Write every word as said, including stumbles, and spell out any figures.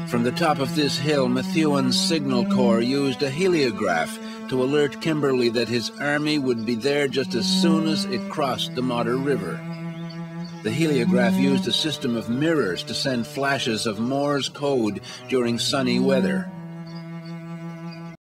From the top of this hill, Methuen's signal corps used a heliograph to alert Kimberley that his army would be there just as soon as it crossed the Modder River. The heliograph used a system of mirrors to send flashes of Morse code during sunny weather.